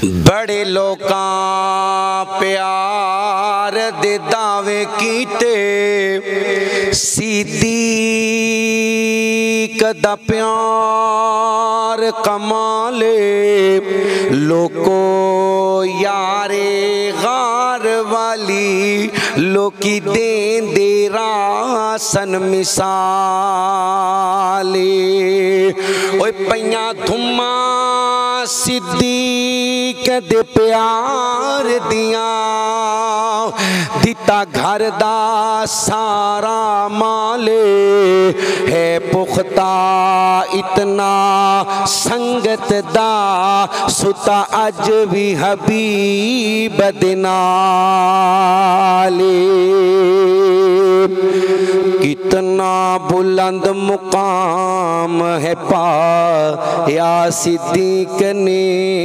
बड़े लोकां प्यार दे दावे कीते, सिद्दीक दा प्यार कमाले। लोको यारे गार वाली लोकी देंदे रासन मिसाले। ओए पईयां धुम्मा सिद्दीक दे प्यार दियां, दिता घर दा सारा माले। है पुख्ता इतना संगत दा, सुता अज भी हबीब दे नाले। कितना बुलंद मुकाम है पाया सिद्दीक ने,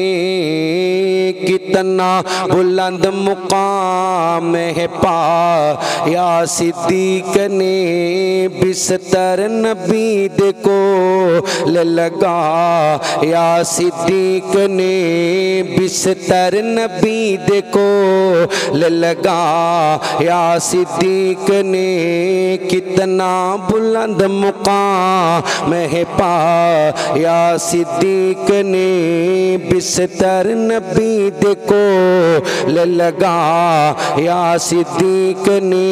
कितना बुलंद मुकाम है पाया सिद्दीक ने। बिस्तर नबी दे को लगा या सिद्दीक ने, बिस्तर नबी दे को लगा या सिद्दीक ने। कितना बुलंद मुकाम है पाया सिद्दीक ने, बिस्तर नबी दे को लगा या सिद्दीक ने।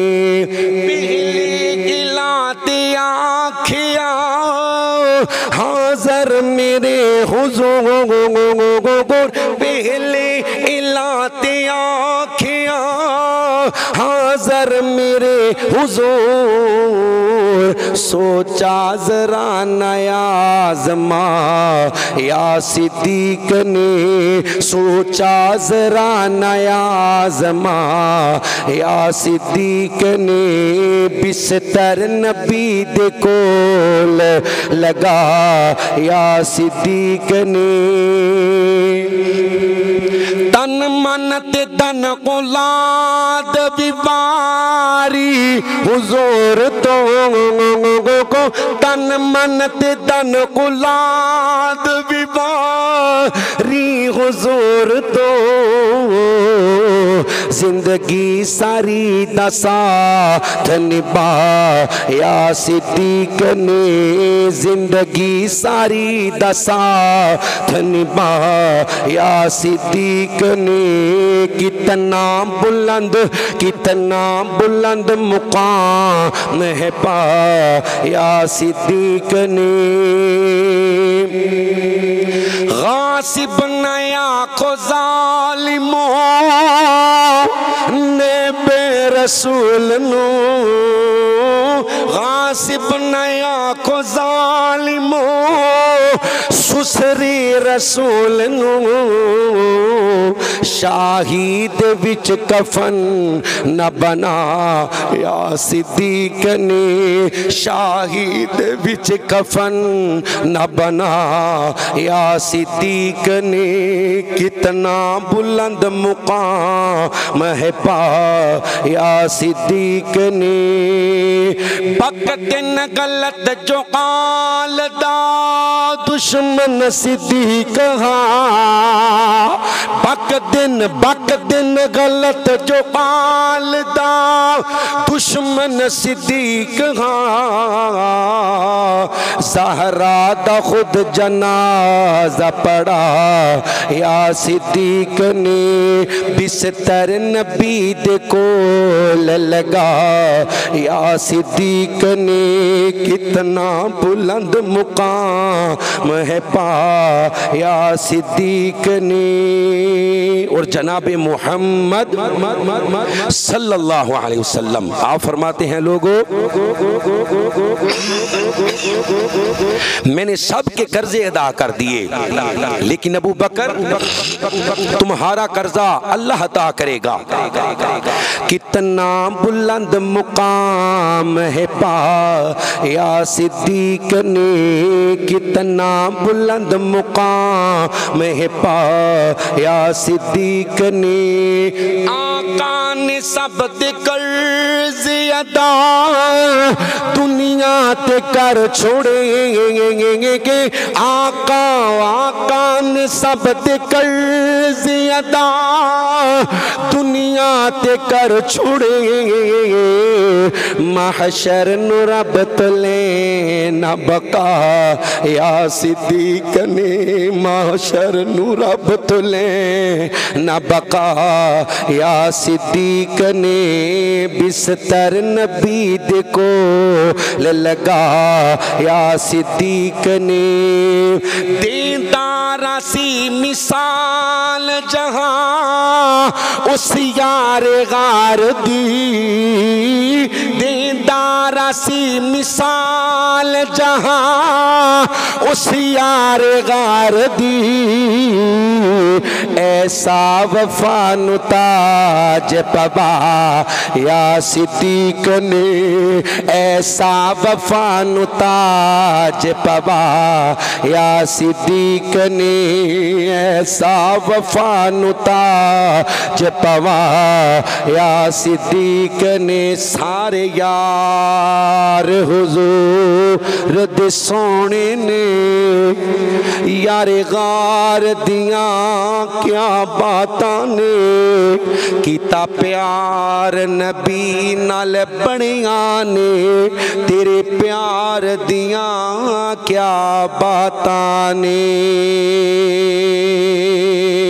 गिलाते आँखियाँ हाज़र मेरे हुज़ूर, पहले इलाते आँखियाँ हाज़र मेरे हुज़ूर। सोचा जरा नया ज़मा या सिद्दीक ने, सोचा जरा नया ज़मा या सिद्दीक ने। बिस्तर नबी दे कोल लगा या सिद्दीक ने। तन मन ते तन औलाद बिवारी हुजूर तो को, तन मन ते तन औलाद बिवारी हुजूर तो। जिंदगी सारी दा साथ निभाया सिद्दीक ने, जिंदगी सारी दा साथ निभाया सिद्दीक ने। कितना बुलंद मुकाम है पाया सिद्दीक ने। गासिब नया को जालिमों ने बेरसूल नो, गासिब नया को जालिमों सुसरी रसूल नो। शाहीद विच कफन न बना या सिद्दीक ने, शाहीद विच कफन न बना या सिद्दीक ने। कितना बुलंद मुकाम है पाया सिद्दीक ने। बकदिन गलत जो काल दा दुश्मन सिद्दीक हाँ, बकदिन गलत जो काल दा दुश्मन सिद्दीक हाँ। ज़हरा दा खुद जनाजा पड़ा या सिद्दीक ने। बिस्तर नबी दे कोल लगा या सिद्दीक ने। कितना बुलंद मुकाम है पाया सिद्दीक ने। और जनाब मोहम्मद सल्लल्लाहु अलैहि वसल्लम आप फरमाते हैं, लोगों मैंने सबके कर्जे अदा कर दिए, लेकिन अबू बकर तुम्हारा कर्जा अल्लाह अता करेगा। कितना बुलंद मुकाम है पाया सिद्दीक ने, कितना बुलंद मुकाम है पाया सिद्दीक ने। ने आका ने सब दे कर्ज अदा दुनिया ते कर छोड़े के आका आका ने सब दे कर्ज अदा दुनिया ते कर छोड़े महशर नु रब तले न बका या सिद्दीक ने महशर नु रब तले न बका या सिद्दीक ने बिस्तर नबी दे को लगा या सिद्दीक ने देदारा सी मिसाल जहां उस यार गार दी देदारा सी मिसाल जहां उस यार गार दी ऐसा वफा नु ताज पवा या सिद्दीक ने ऐसा वफा नु ताज पवा या सिद्दीक ने ऐसा वफा नु ताज पवा या सिद्दीक ने सारे यार हुजूर दे सोने ने यार गार दिया क्या बातां ने कीता प्यार नबी नाल बनिया ने तेरे प्यार दिया क्या बातां ने।